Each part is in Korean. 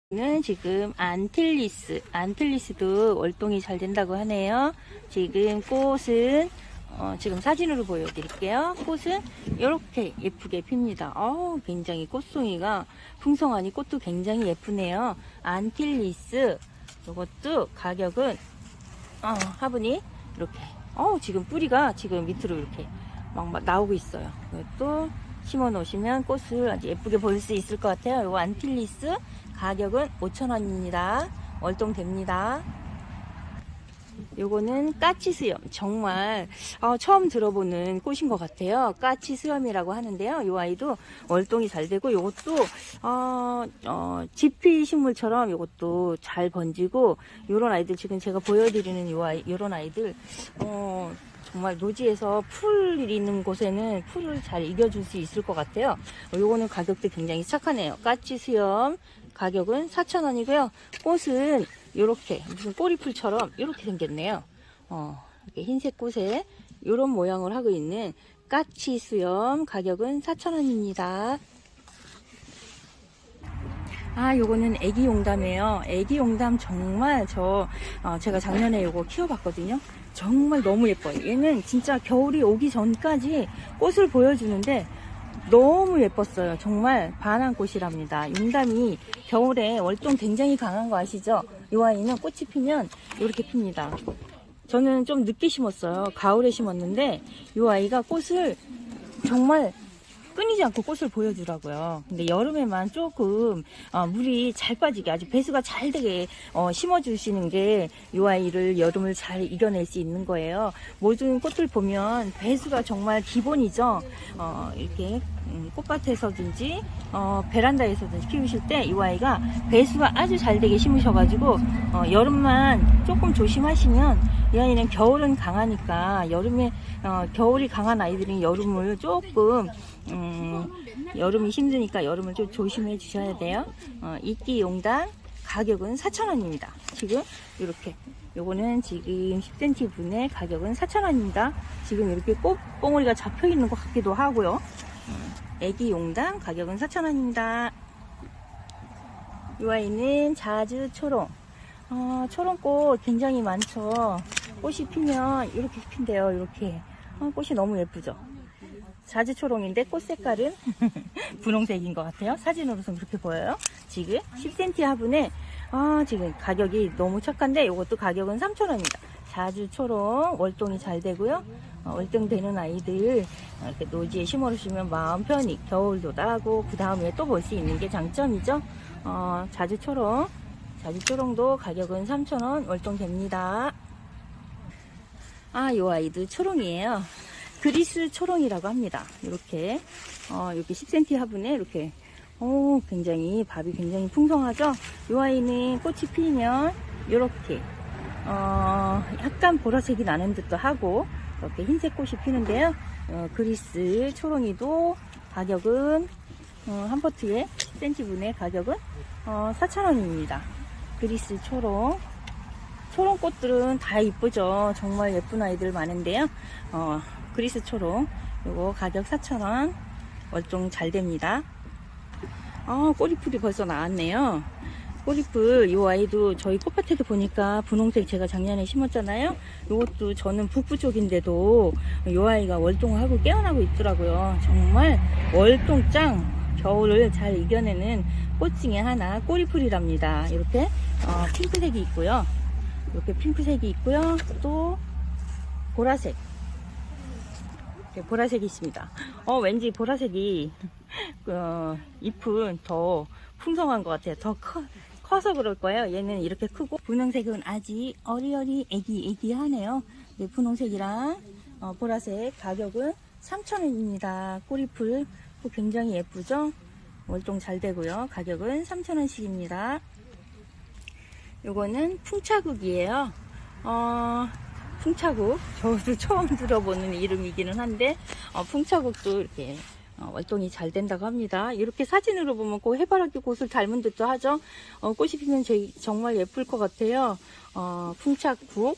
는 지금 안틸리스도 월동이 잘 된다고 하네요. 지금 꽃은 지금 사진으로 보여드릴게요. 꽃은 이렇게 예쁘게 핍니다. 굉장히 꽃송이가 풍성하니 꽃도 굉장히 예쁘네요. 안틸리스 이것도 가격은 화분이 이렇게 지금 뿌리가 지금 밑으로 이렇게 막 나오고 있어요. 이것도 심어 놓으시면 꽃을 아주 예쁘게 볼 수 있을 것 같아요. 이거 안틸리스 가격은 5,000원입니다. 월동됩니다. 요거는 까치수염, 정말 처음 들어보는 꽃인 것 같아요. 까치수염이라고 하는데요. 이 아이도 월동이 잘 되고, 요것도 지피 식물처럼 요것도 잘 번지고, 요런 아이들 지금 제가 보여드리는 요런 아이들 정말 노지에서 풀 있는 곳에는 풀을 잘 이겨줄 수 있을 것 같아요. 요거는 가격도 굉장히 착하네요. 까치수염 가격은 4,000원이고요. 꽃은 요렇게 무슨 꼬리풀처럼 이렇게 생겼네요. 이렇게 흰색 꽃에 요런 모양을 하고 있는 까치수염 가격은 4,000원입니다. 요거는 애기용담이에요. 애기용담 정말 제가 작년에 요거 키워봤거든요. 정말 너무 예뻐요. 얘는 진짜 겨울이 오기 전까지 꽃을 보여주는데 너무 예뻤어요. 정말 반항꽃이랍니다. 용담이 겨울에 월동 굉장히 강한 거 아시죠? 이 아이는 꽃이 피면 이렇게 핍니다. 저는 좀 늦게 심었어요. 가을에 심었는데 이 아이가 꽃을 정말 끊이지 않고 꽃을 보여주라고요. 근데 여름에만 조금 물이 잘 빠지게 아주 배수가 잘 되게 심어주시는 게 이 아이를 여름을 잘 이겨낼 수 있는 거예요. 모든 꽃들 보면 배수가 정말 기본이죠. 이렇게 꽃밭에서든지 베란다에서든지 키우실 때 이 아이가 배수가 아주 잘 되게 심으셔가지고 여름만 조금 조심하시면 이 아이는 겨울은 강하니까 여름에 겨울이 강한 아이들은 여름을 조금 여름이 힘드니까 여름을 좀 조심해 주셔야 돼요. 이끼용당 가격은 4,000원입니다. 지금 이렇게 요거는 지금 10cm 분의 가격은 4,000원입니다. 지금 이렇게 꽃봉오리가 잡혀 있는 것 같기도 하고요. 애기용당 가격은 4,000원입니다. 이 아이는 자주초롱. 초롱꽃 굉장히 많죠. 꽃이 피면 이렇게 핀대요. 이렇게 꽃이 너무 예쁘죠. 자주초롱인데 꽃 색깔은 분홍색인 것 같아요. 사진으로선 그렇게 보여요. 지금 10cm 화분에 지금 가격이 너무 착한데 이것도 가격은 3,000원입니다. 자주초롱 월동이 잘 되고요. 월동되는 아이들 이렇게 노지에 심어주시면 마음 편히 겨울도 나고 그 다음에 또 볼 수 있는 게 장점이죠. 자주초롱도 가격은 3,000원 월동됩니다. 이 아이도 초롱이에요. 그리스 초롱이라고 합니다. 이렇게 10cm 화분에 이렇게 굉장히 밥이 굉장히 풍성하죠. 이 아이는 꽃이 피면 이렇게 약간 보라색이 나는 듯도 하고 이렇게 흰색 꽃이 피는데요. 그리스 초롱이도 가격은 한 포트에 10cm 분의 가격은 4,000원입니다. 그리스 초롱꽃들은 다 이쁘죠. 정말 예쁜 아이들 많은데요. 그리스 초롱 요거 가격 4,000원 월동 잘 됩니다. 꼬리풀이 벌써 나왔네요. 꼬리풀 이 아이도 저희 꽃밭에도 보니까 분홍색 제가 작년에 심었잖아요. 요것도 저는 북부 쪽인데도 이 아이가 월동을 하고 깨어나고 있더라고요. 정말 월동짱, 겨울을 잘 이겨내는 꽃 중에 하나 꼬리풀이랍니다. 이렇게 핑크색이 있고요. 이렇게 핑크색이 있고요. 또 보라색, 이렇게 보라색이 있습니다. 왠지 보라색이 잎은 더 풍성한 것 같아요. 더 커서 그럴 거예요. 얘는 이렇게 크고 분홍색은 아직 어리어리 애기하네요. 네, 분홍색이랑 보라색 가격은 3,000원입니다. 꼬리풀 굉장히 예쁘죠? 월동 잘 되고요. 가격은 3,000원씩입니다. 요거는 풍차국이에요. 풍차국, 저도 처음 들어보는 이름이기는 한데 풍차국도 이렇게 월동이 잘 된다고 합니다. 이렇게 사진으로 보면 꼭 해바라기 꽃을 닮은 듯도 하죠. 꽃이 피면 정말 예쁠 것 같아요. 풍차국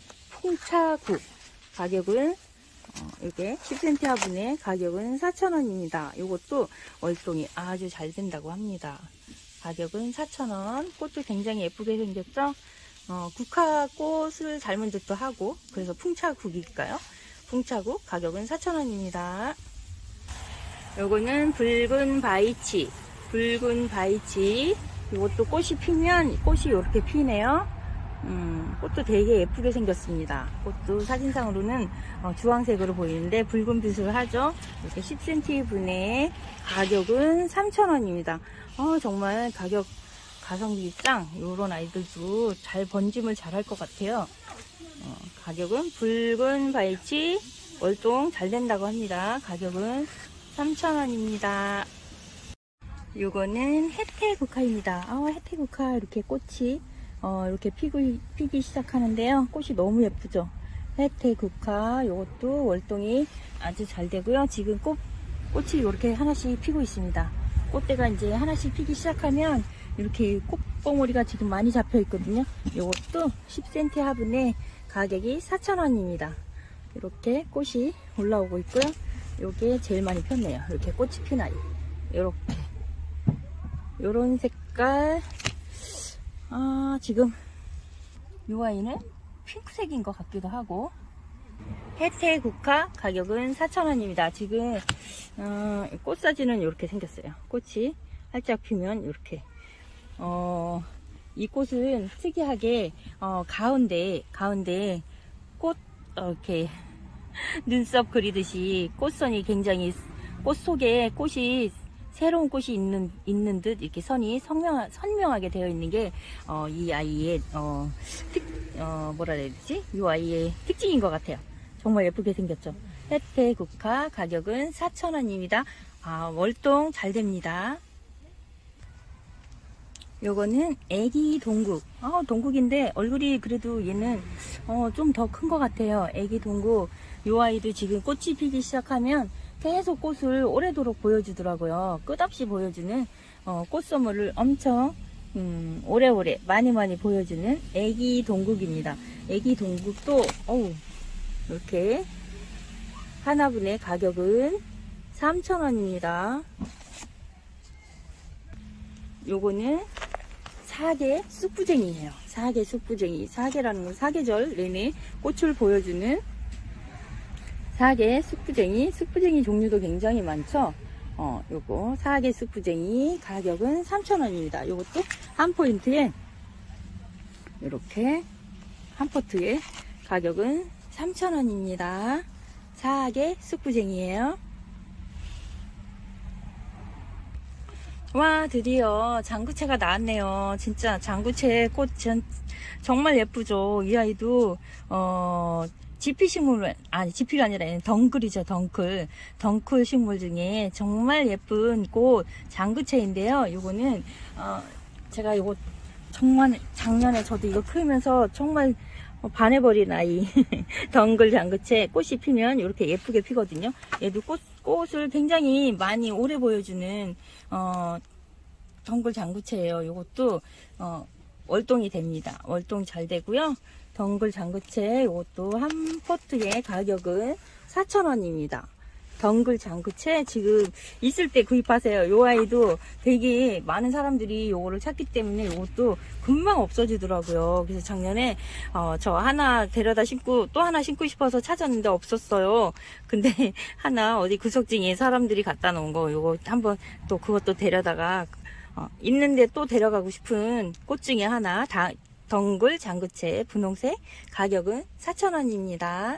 가격은 이렇게 10cm 화분의 가격은 4,000원입니다. 이것도 월동이 아주 잘 된다고 합니다. 가격은 4,000원. 꽃도 굉장히 예쁘게 생겼죠? 국화꽃을 닮은 듯도 하고, 그래서 풍차국일까요? 풍차국 가격은 4,000원입니다. 요거는 붉은 바이치. 붉은 바이치. 이것도 꽃이 피면 꽃이 이렇게 피네요. 꽃도 되게 예쁘게 생겼습니다. 꽃도 사진상으로는 주황색으로 보이는데 붉은 빛을 하죠. 이렇게 10cm 분에 가격은 3,000원입니다. 정말 가격 가성비 짱. 요런 아이들도 잘 번짐을 잘 할 것 같아요. 가격은 붉은 바이치 월동 잘 된다고 합니다. 가격은 3,000원입니다. 요거는 혜태국화입니다. 혜태국화 이렇게 꽃이 이렇게 피기 시작하는데요. 꽃이 너무 예쁘죠. 혜태국화 요것도 월동이 아주 잘 되고요. 지금 꽃이 이렇게 하나씩 피고 있습니다. 꽃대가 이제 하나씩 피기 시작하면 이렇게 꽃봉오리가 지금 많이 잡혀 있거든요. 요것도 10cm 화분에 가격이 4,000원입니다. 이렇게 꽃이 올라오고 있고요. 요게 제일 많이 폈네요. 이렇게 꽃이 핀 아이. 요렇게 요런 색깔. 지금 요 아이는 핑크색인 것 같기도 하고. 혜태국화 가격은 4,000원입니다. 지금 꽃 사진은 이렇게 생겼어요. 꽃이 활짝 피면 이렇게. 이 꽃은 특이하게 가운데 꽃 이렇게 눈썹 그리듯이 꽃선이 굉장히 꽃 속에 꽃이 새로운 꽃이 있는 듯 이렇게 선이 선명하게 되어 있는 게 이 아이의 뭐라 해야 되지? 이 아이의 특징인 것 같아요. 정말 예쁘게 생겼죠. 혜태국화 가격은 4,000원입니다. 월동 잘 됩니다. 요거는 애기 동국. 동국인데 얼굴이 그래도 얘는 좀 더 큰 것 같아요. 애기 동국. 요 아이도 지금 꽃이 피기 시작하면 계속 꽃을 오래도록 보여주더라고요. 끝없이 보여주는 꽃선물을 엄청 오래오래 많이 보여주는 애기 동국입니다. 애기 동국도 이렇게 하나분의 가격은 3,000원입니다. 요거는 사계 쑥부쟁이에요. 사계 쑥부쟁이. 사계라는 건 사계절 내내 꽃을 보여주는 사계 쑥부쟁이. 쑥부쟁이 종류도 굉장히 많죠. 요거 사계 쑥부쟁이 가격은 3,000원입니다. 요것도 한 포인트에 이렇게 한 포트에 가격은 3,000원입니다. 사계 쑥부쟁이에요. 와, 드디어 장구채가 나왔네요. 진짜 장구채 꽃 정말 예쁘죠. 이 아이도 지피식물, 지피가 아니라 덩굴이죠. 덩굴 식물 중에 정말 예쁜 꽃 장구채인데요. 요거는 제가 요거 정말 작년에 저도 이거 키우면서 정말 반해버린 아이. 덩굴 장구채. 꽃이 피면 이렇게 예쁘게 피거든요. 얘도 꽃을 굉장히 많이 오래 보여주는 덩굴 장구채예요. 요것도 월동이 됩니다. 월동 잘 되고요. 덩굴 장구채 이것도 한 포트의 가격은 4,000원입니다. 덩굴 장구채 지금 있을 때 구입하세요. 요 아이도 되게 많은 사람들이 요거를 찾기 때문에 요것도 금방 없어지더라고요. 그래서 작년에 저 하나 데려다 심고 또 하나 심고 싶어서 찾았는데 없었어요. 근데 하나 어디 구석지에 사람들이 갖다 놓은 거 요거 한번 또 그것도 데려다가 있는데 또 데려가고 싶은 꽃 중에 하나 덩굴 장구채 분홍색 가격은 4,000원입니다.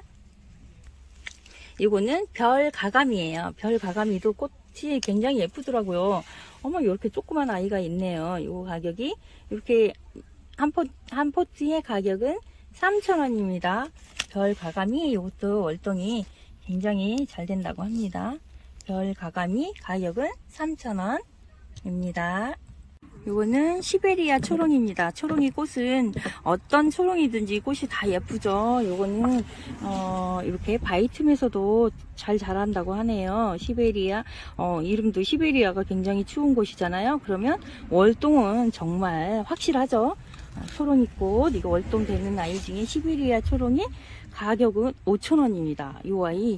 이거는 별 가감이에요. 별 가감이도 꽃이 굉장히 예쁘더라고요. 어머, 이렇게 조그만 아이가 있네요. 이 가격이 이렇게 한 포트의 가격은 3,000원입니다. 별 가감이 이것도 월동이 굉장히 잘 된다고 합니다. 별 가감이 가격은 3,000원입니다. 요거는 시베리아 초롱입니다. 초롱이 꽃은 어떤 초롱이든지 꽃이 다 예쁘죠. 요거는 이렇게 바이툼에서도 잘 자란다고 하네요. 시베리아. 이름도 시베리아가 굉장히 추운 곳이잖아요. 그러면 월동은 정말 확실하죠. 초롱이 꽃, 이거 월동 되는 아이 중에 시베리아 초롱이 가격은 5,000원입니다. 요 아이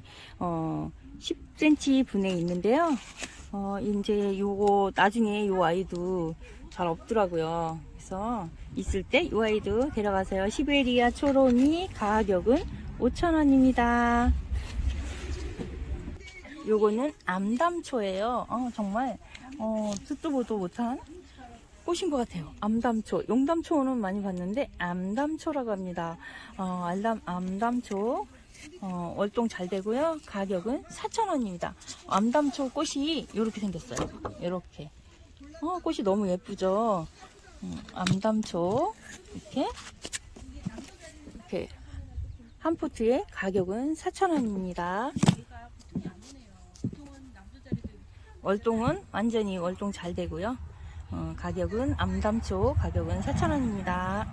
10cm 분에 있는데요. 이제 요거 나중에 요 아이도 잘 없더라고요. 그래서 있을 때 이 아이도 데려가세요. 시베리아 초롱이 가격은 5,000원입니다. 요거는 암담초예요. 정말 듣도 보도 못한 꽃인 것 같아요. 암담초, 용담초는 많이 봤는데 암담초라고 합니다. 암담초 월동 잘 되고요. 가격은 4,000원입니다. 암담초 꽃이 이렇게 생겼어요. 이렇게 꽃이 너무 예쁘죠. 암담초 이렇게 한 포트에 가격은 4,000원입니다. 월동은 완전히 월동 잘 되고요. 가격은 암담초 가격은 4,000원입니다.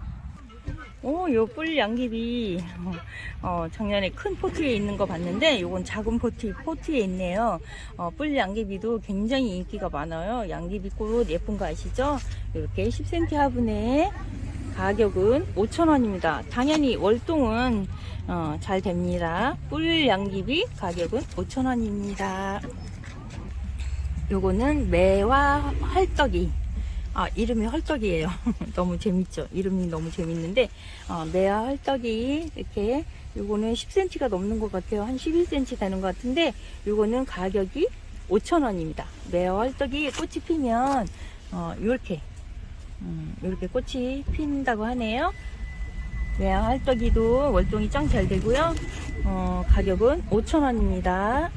요 뿔 양귀비 작년에 큰 포트에 있는 거 봤는데 요건 작은 포트에 있네요. 뿔 양귀비도 굉장히 인기가 많아요. 양귀비 꽃 예쁜 거 아시죠? 이렇게 10cm 화분에 가격은 5,000원입니다. 당연히 월동은 잘 됩니다. 뿔 양귀비 가격은 5,000원입니다. 요거는 매화 헐떡이. 이름이 헐떡이에요. 너무 재밌죠? 이름이 너무 재밌는데, 매화 헐떡이, 이렇게, 요거는 10cm가 넘는 것 같아요. 한 11cm 되는 것 같은데, 요거는 가격이 5,000원입니다. 매화 헐떡이 꽃이 피면, 요렇게 꽃이 핀다고 하네요. 매화 헐떡이도 월동이 짱 잘 되고요. 가격은 5,000원입니다.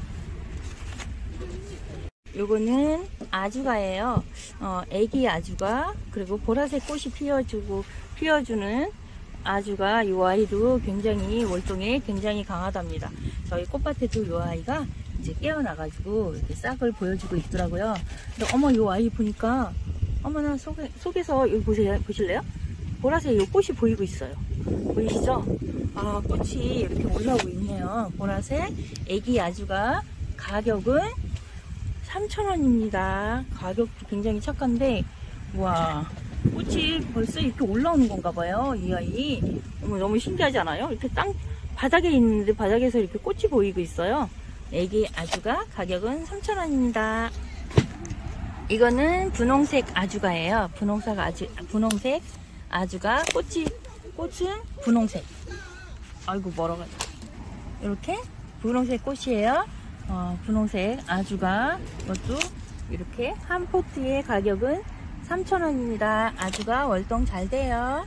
요거는 아주가예요. 애기 아주가, 그리고 보라색 꽃이 피어주는 아주가, 요 아이도 굉장히 월동에 굉장히 강하답니다. 저희 꽃밭에도 요 아이가 이제 깨어나가지고 이렇게 싹을 보여주고 있더라고요. 근데 요 아이 보니까, 어머나, 속에서 여기 보실래요? 보라색 요 꽃이 보이고 있어요. 보이시죠? 꽃이 이렇게 올라오고 있네요. 보라색 애기 아주가 가격은 3,000원입니다. 가격도 굉장히 착한데, 와, 꽃이 벌써 이렇게 올라오는 건가 봐요. 이 아이. 너무 신기하지 않아요? 이렇게 바닥에 있는데 바닥에서 이렇게 꽃이 보이고 있어요. 애기 아주가 가격은 3,000원입니다. 이거는 분홍색 아주가예요. 분홍색 아주가 꽃은 분홍색. 아이고 멀어가지고. 이렇게 분홍색 꽃이에요. 분홍색 아주가, 이것도 이렇게 한 포트의 가격은 3,000원입니다. 아주가 월동 잘 돼요.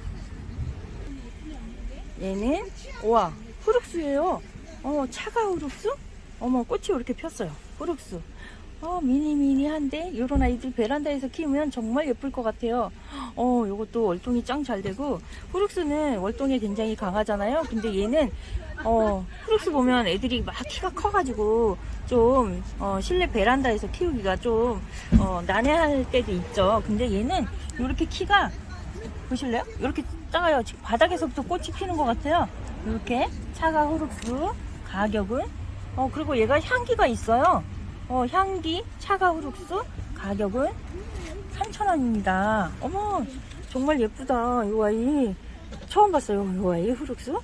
얘는, 우와, 후룩스예요. 차가 후룩스? 꽃이 이렇게 폈어요. 후룩스. 미니미니한데, 요런 아이들 베란다에서 키우면 정말 예쁠 것 같아요. 요것도 월동이 짱 잘 되고, 후룩스는 월동에 굉장히 강하잖아요. 근데 얘는, 후룩스 보면 애들이 막 키가 커가지고, 좀, 실내 베란다에서 키우기가 좀, 난해할 때도 있죠. 근데 얘는, 요렇게 키가, 보실래요? 요렇게 작아요. 지금 바닥에서부터 꽃이 피는 것 같아요. 요렇게, 차가 후룩스, 가격은, 그리고 얘가 향기가 있어요. 향기, 차가 후룩스, 가격은 3,000원입니다. 어머, 정말 예쁘다. 요 아이. 처음 봤어요. 요 아이 후룩스.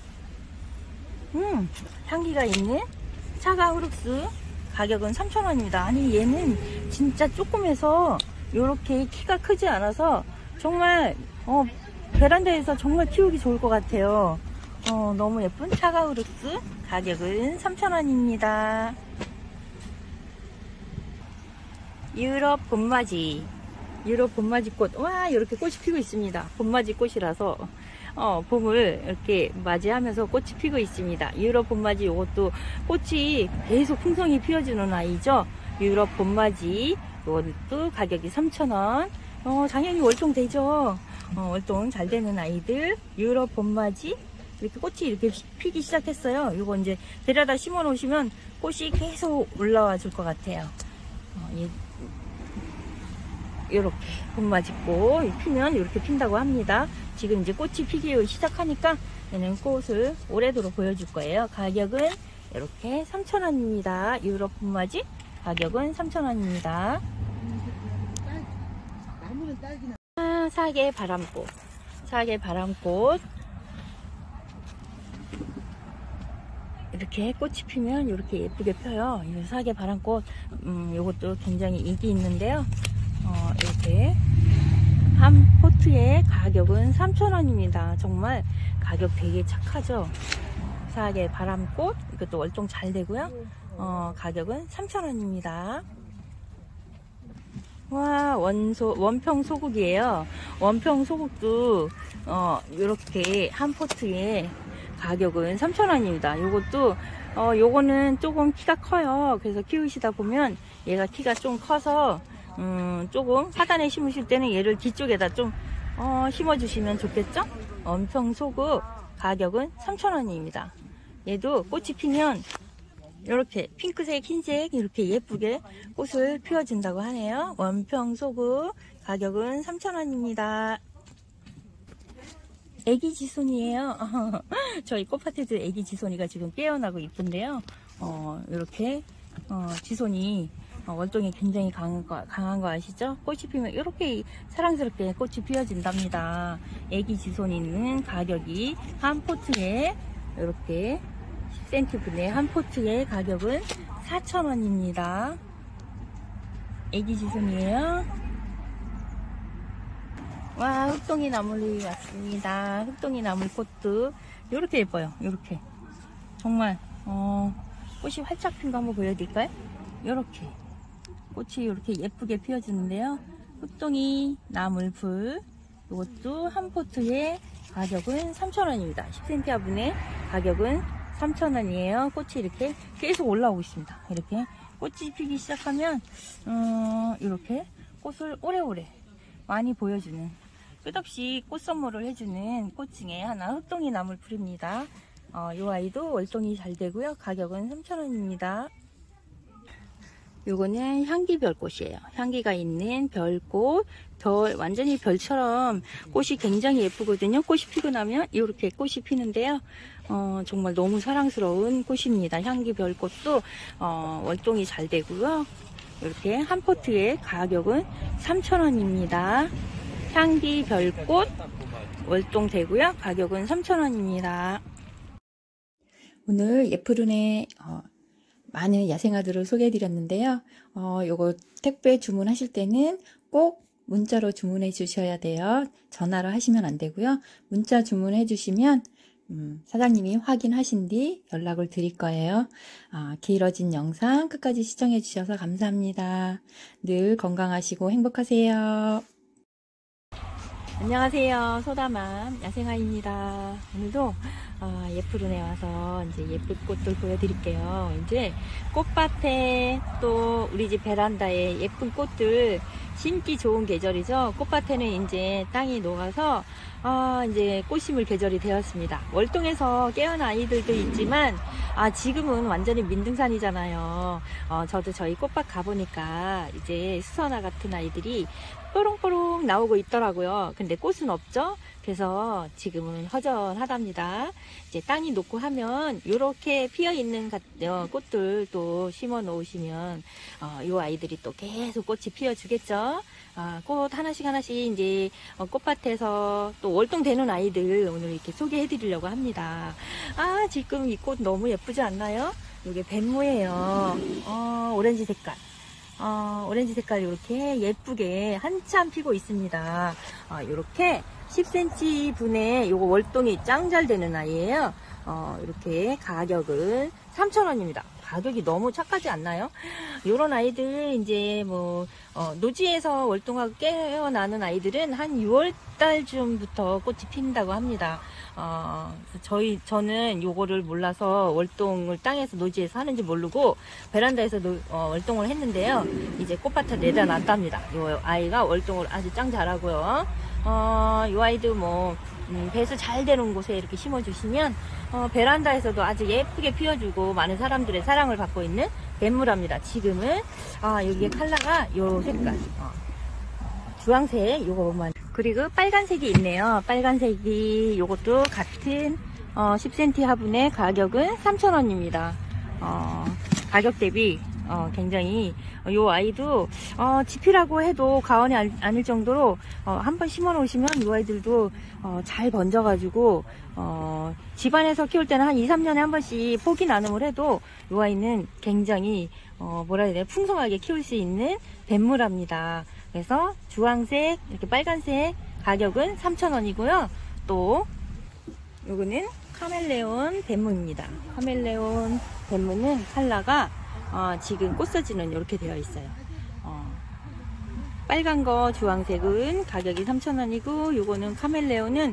향기가 있는 차가 후룩스. 가격은 3,000원입니다. 아니, 얘는 진짜 조금해서 요렇게 키가 크지 않아서 정말, 베란다에서 정말 키우기 좋을 것 같아요. 너무 예쁜 차가 후룩스. 가격은 3,000원입니다. 유럽 봄맞이 꽃. 와, 이렇게 꽃이 피고 있습니다. 봄맞이 꽃이라서 봄을 이렇게 맞이하면서 꽃이 피고 있습니다. 유럽 봄맞이, 이것도 꽃이 계속 풍성히 피어주는 아이죠. 유럽 봄맞이, 이것도 가격이 3,000원. 당연히 월동 되죠. 월동 잘 되는 아이들. 유럽 봄맞이, 이렇게 꽃이 이렇게 피기 시작했어요. 이거 이제 데려다 심어 놓으시면 꽃이 계속 올라와 줄 것 같아요. 이렇게 봄맞이꽃 피면 이렇게 핀다고 합니다. 지금 이제 꽃이 피기 시작하니까 얘는 꽃을 오래도록 보여줄 거예요. 가격은 이렇게 3,000원입니다. 유럽 봄맞이 가격은 3,000원입니다. 사계 바람꽃 이렇게 꽃이 피면 이렇게 예쁘게 펴요. 이 사계 바람꽃, 요것도 굉장히 인기 있는데요. 이렇게 포트에 가격은 3,000원입니다. 정말 가격 되게 착하죠. 사계 바람꽃, 이것도 월동 잘 되고요. 가격은 3,000원입니다. 와, 원평 소국이에요. 원평 소국도 이렇게 한 포트에 가격은 3,000원입니다. 요것도 요거는 조금 키가 커요. 그래서 키우시다 보면 얘가 키가 좀 커서 조금 하단에 심으실 때는 얘를 뒤쪽에다 좀 심어주시면 좋겠죠? 원평 소국 가격은 3,000원입니다. 얘도 꽃이 피면 이렇게 핑크색, 흰색 이렇게 예쁘게 꽃을 피워준다고 하네요. 원평 소국 가격은 3,000원입니다. 애기 지손이에요. 저희 꽃밭에도 애기 지손이가 지금 깨어나고 이쁜데요. 이렇게 지손이 월동이 굉장히 강한 거 아시죠? 꽃이 피면 이렇게 사랑스럽게 꽃이 피어진답니다. 애기 지손이는 가격이 한 포트에 이렇게 10cm 분의 한 포트의 가격은 4,000원입니다. 애기 지손이에요. 와, 흑동이 나물이 왔습니다. 흑동이 나물 꽃도 이렇게 예뻐요. 이렇게 정말 꽃이 활짝 핀 거 한번 보여드릴까요? 이렇게 꽃이 이렇게 예쁘게 피어주는데요. 흑동이 나물풀 이것도 한 포트의 가격은 3,000원입니다. 10cm 화분의 가격은 3,000원이에요. 꽃이 이렇게 계속 올라오고 있습니다. 이렇게 꽃이 피기 시작하면 이렇게 꽃을 오래오래 많이 보여주는, 끝없이 꽃 선물을 해주는 꽃 중에 하나 흑동이 나물풀입니다. 이 아이도 월동이 잘 되고요. 가격은 3,000원입니다. 요거는 향기별꽃이에요. 향기가 있는 별꽃, 완전히 별처럼 꽃이 굉장히 예쁘거든요. 꽃이 피고 나면 이렇게 꽃이 피는데요. 정말 너무 사랑스러운 꽃입니다. 향기별꽃도 월동이 잘 되고요. 이렇게 한 포트의 가격은 3,000원입니다. 향기별꽃 월동 되고요. 가격은 3,000원입니다. 오늘 예쁘룬의 많은 야생화들을 소개해 드렸는데요. 요거 택배 주문하실 때는 꼭 문자로 주문해 주셔야 돼요. 전화로 하시면 안 되고요. 문자 주문해 주시면 사장님이 확인하신 뒤 연락을 드릴 거예요. 길어진 영상 끝까지 시청해 주셔서 감사합니다. 늘 건강하시고 행복하세요. 안녕하세요. 소다맘 야생아입니다. 오늘도 예쁘룬에 와서 이제 예쁜 꽃들 보여드릴게요. 이제 꽃밭에 또 우리 집 베란다에 예쁜 꽃들 심기 좋은 계절이죠. 꽃밭에는 이제 땅이 녹아서 이제 꽃 심을 계절이 되었습니다. 월동에서 깨어난 아이들도 있지만 지금은 완전히 민둥산이잖아요. 저도 저희 꽃밭 가보니까 이제 수선화 같은 아이들이 뽀롱뽀롱 나오고 있더라고요. 근데 꽃은 없죠. 그래서 지금은 허전하답니다. 이제 땅이 녹고 하면 이렇게 피어 있는 꽃들 또 심어 놓으시면 이 아이들이 또 계속 꽃이 피어 주겠죠. 꽃 하나씩 이제 꽃밭에서 또 월동되는 아이들 오늘 이렇게 소개해 드리려고 합니다. 지금 이 꽃 너무 예쁘지 않나요? 이게 뱀무예요. 오렌지 색깔. 오렌지 색깔 이렇게 예쁘게 한참 피고 있습니다. 이렇게 10cm 분의 요거 월동이 짱 잘 되는 아이예요. 이렇게 가격은 3,000원입니다. 가격이 너무 착하지 않나요? 요런 아이들 이제 뭐 노지에서 월동하고 깨어나는 아이들은 한 6월달쯤부터 꽃이 핀다고 합니다. 저는 요거를 몰라서 월동을 땅에서 노지에서 하는지 모르고 베란다에서 월동을 했는데요. 이제 꽃밭에 내다 놨답니다. 요 아이가 월동을 아주 짱 잘하고요. 요 아이도 뭐 배수 잘 되는 곳에 이렇게 심어주시면 베란다에서도 아주 예쁘게 피워주고 많은 사람들의 사랑을 받고 있는 뱀무랍니다. 지금은 여기에 컬러가 요 색깔 주황색 요거만, 그리고 빨간색이 있네요. 빨간색이 요것도 같은 10cm 화분의 가격은 3,000원입니다. 가격 대비 굉장히 요 아이도 지피라고 해도 가언이 아닐 정도로 한번 심어 놓으시면 요 아이들도 잘 번져 가지고 집안에서 키울 때는 한 2-3년에 한 번씩 포기 나눔을 해도 요 아이는 굉장히 뭐라 해야 되나 풍성하게 키울 수 있는 뱀무랍니다. 그래서 주황색 이렇게 빨간색 가격은 3,000원이고요. 또 요거는 카멜레온 뱀무입니다. 카멜레온 뱀무는 컬러가 지금 꽃사진은 이렇게 되어 있어요. 빨간 거 주황색은 가격이 3,000원이고 요거는 카멜레온은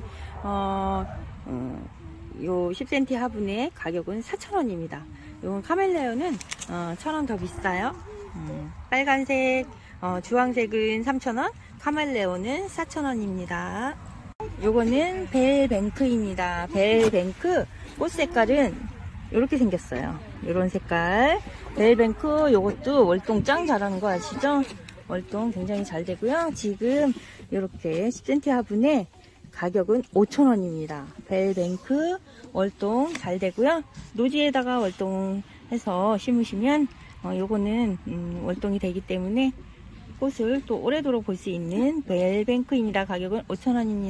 요 10cm 화분의 가격은 4,000원입니다. 요건 카멜레온은 1,000원 더 비싸요. 빨간색, 주황색은 3,000원, 카멜레온은 4,000원입니다. 요거는 벨뱅크입니다. 벨뱅크 꽃 색깔은 이렇게 생겼어요. 이런 색깔. 벨뱅크 요것도 월동 짱 잘하는 거 아시죠? 월동 굉장히 잘 되고요. 지금 이렇게 10cm 화분에 가격은 5,000원입니다. 벨뱅크 월동 잘 되고요. 노지에다가 월동해서 심으시면 요거는 월동이 되기 때문에 꽃을 또 오래도록 볼 수 있는 벨뱅크입니다. 가격은 5,000원입니다.